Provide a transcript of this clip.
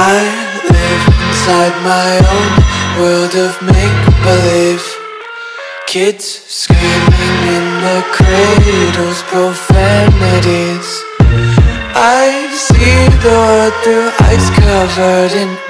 I live inside my own world of make-believe. Kids screaming in the cradles, profanities. I see the world through ice covered in